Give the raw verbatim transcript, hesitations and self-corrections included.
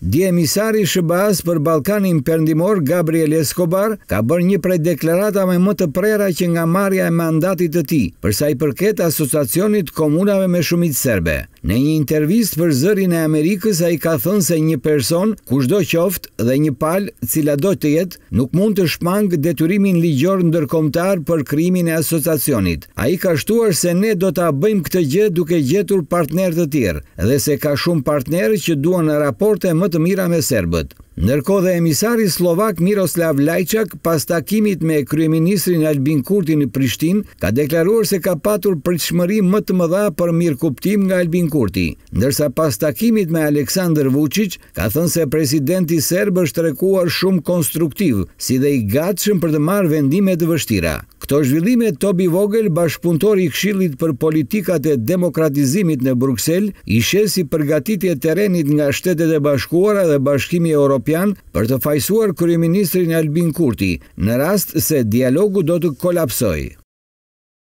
Diemisari i S B A-s për Ballkanin Perëndimor Gabriel Escobar ka bërë një prej deklarata me më të prera që nga marrja e mandatit të tij, për sa i përket asociacionit komunave me shumicë serbe. Në një intervistë për Zërin e Amerikës, ai ka thënë se një person, kushdo qoftë dhe një palë, cila do të jetë, nuk mund të shmangë detyrimin ligjor ndërkombëtar për krijimin e asociacionit. Ai ka shtuar se ne do ta bëjmë këtë gjë duke gjetur partnerë të tjerë dhe se ka shumë partnerë që duan raporte më të mira me serbët. Ndërkohë dhe emisari slovak Miroslav Lajçak, pas takimit me kryeministrin Albin Kurti në Prishtinë, ka deklaruar se ka patur pritshmëri më të mëdha për mirëkuptim nga Albin Kurti, ndërsa pas takimit me Aleksandar Vučić ka thënë se presidenti serb është treguar shumë konstruktiv, si dhe i gatshëm për të marrë vendime të vështira. Këto zhvillime Tobi Vogel, bashkëpunëtori i Këshillit për politikat e demokratizimit në Bruksel, i sheh si përgatitje e terrenit nga Shtetet e Bashkuara dhe Bashkimi Evropian për të fajsuar kryeministrin Albin Kurti, në rast se dialogu do të kolapsojë.